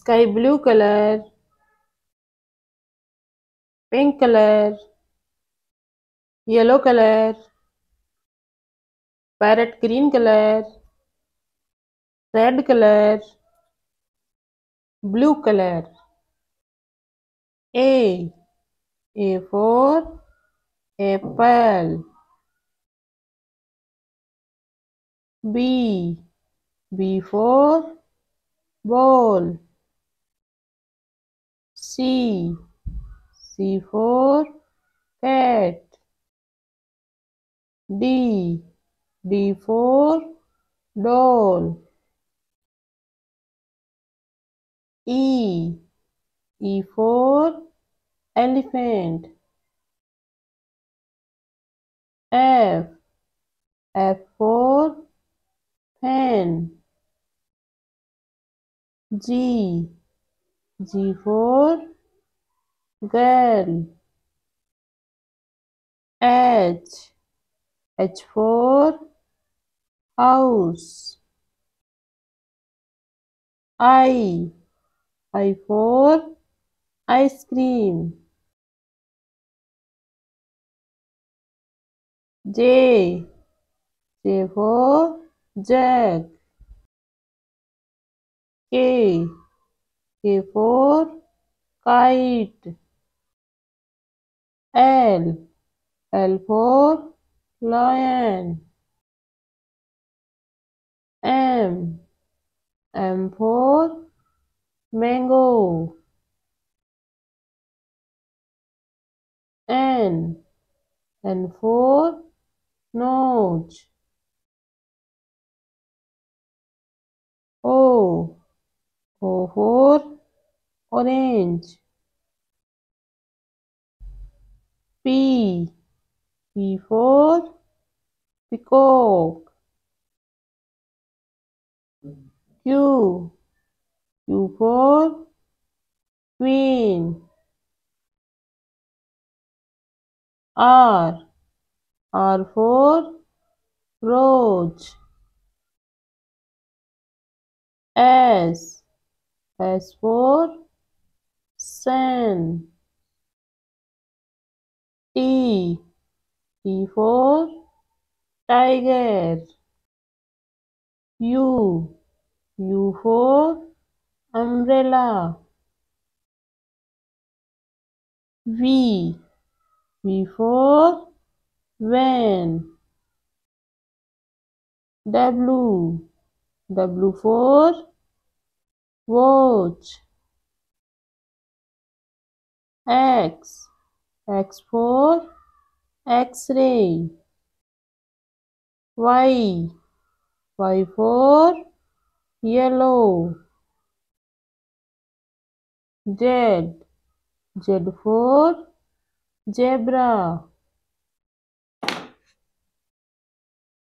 sky blue color, pink color, yellow color, parrot green color, red color, blue color. A for apple. B for ball. C for cat. D for doll. E for elephant. F for fan. G for girl. H for house. I for ice cream. J for jug. K for kite. L for lion. M for mango. N for nose. O for orange. P for peacock. Q for queen. R for rose. S for sun. T for tiger. U for umbrella. V for van. W for watch. X for X-ray. Y for yellow. Z for zebra.